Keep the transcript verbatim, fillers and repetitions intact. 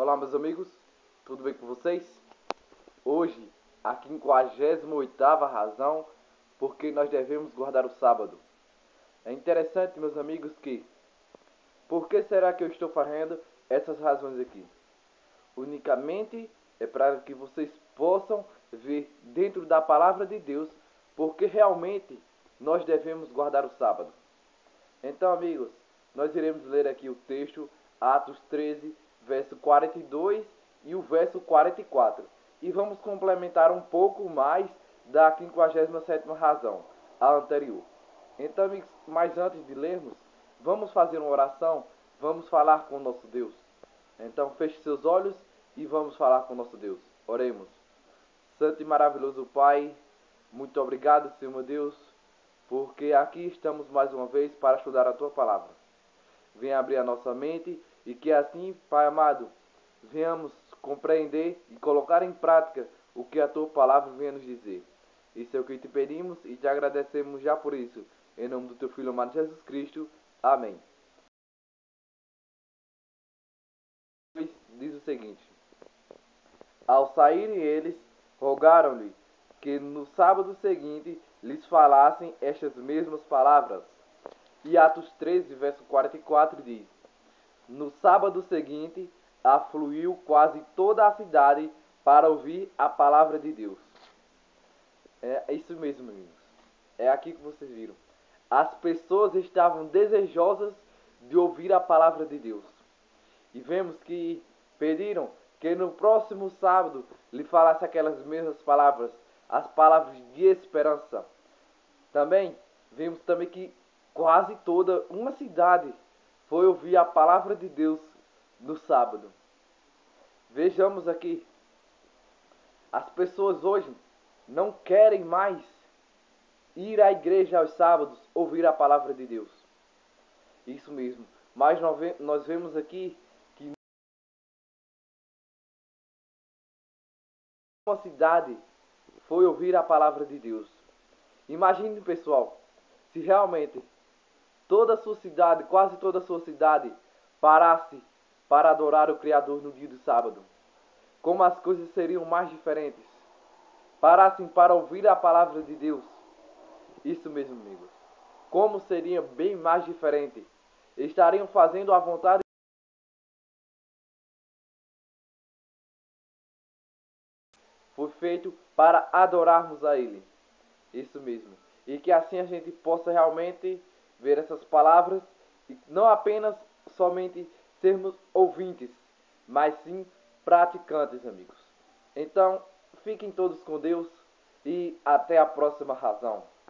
Olá, meus amigos, tudo bem com vocês? Hoje, a quinquagésima oitava razão porque nós devemos guardar o sábado. É interessante, meus amigos, que por que será que eu estou fazendo essas razões aqui? Unicamente é para que vocês possam ver dentro da palavra de Deus porque realmente nós devemos guardar o sábado. Então, amigos, nós iremos ler aqui o texto, Atos treze, verso quarenta e dois e o verso quarenta e quatro. E vamos complementar um pouco mais da quinquagésima sétima razão, a anterior. Então, amigos, mas antes de lermos, vamos fazer uma oração, vamos falar com o nosso Deus. Então, feche seus olhos e vamos falar com o nosso Deus. Oremos. Santo e maravilhoso Pai, muito obrigado, Senhor meu Deus, porque aqui estamos mais uma vez para estudar a Tua Palavra. Venha abrir a nossa mente e que assim, Pai amado, venhamos compreender e colocar em prática o que a Tua Palavra vem nos dizer. Isso é o que te pedimos e te agradecemos já por isso. Em nome do Teu Filho amado Jesus Cristo. Amém. Diz o seguinte: Ao saírem eles, rogaram-lhe que no sábado seguinte lhes falassem estas mesmas palavras. E Atos treze, verso quarenta e quatro diz: No sábado seguinte, afluiu quase toda a cidade para ouvir a palavra de Deus. É isso mesmo, amigos. É aqui que vocês viram. As pessoas estavam desejosas de ouvir a palavra de Deus. E vemos que pediram que no próximo sábado lhe falasse aquelas mesmas palavras, as palavras de esperança. Também vemos também que quase toda uma cidade foi ouvir a palavra de Deus no sábado. Vejamos aqui, as pessoas hoje não querem mais ir à igreja aos sábados ouvir a palavra de Deus. Isso mesmo, mas nós vemos aqui que uma cidade foi ouvir a palavra de Deus. Imagine, pessoal, se realmente toda a sua cidade, quase toda a sua cidade, parasse para adorar o Criador no dia do sábado. Como as coisas seriam mais diferentes. Parassem para ouvir a palavra de Deus. Isso mesmo, amigos. Como seria bem mais diferente. Estariam fazendo a vontade foi feito para adorarmos a Ele. Isso mesmo. E que assim a gente possa realmente ver essas palavras e não apenas somente sermos ouvintes, mas sim praticantes, amigos. Então, fiquem todos com Deus e até a próxima razão.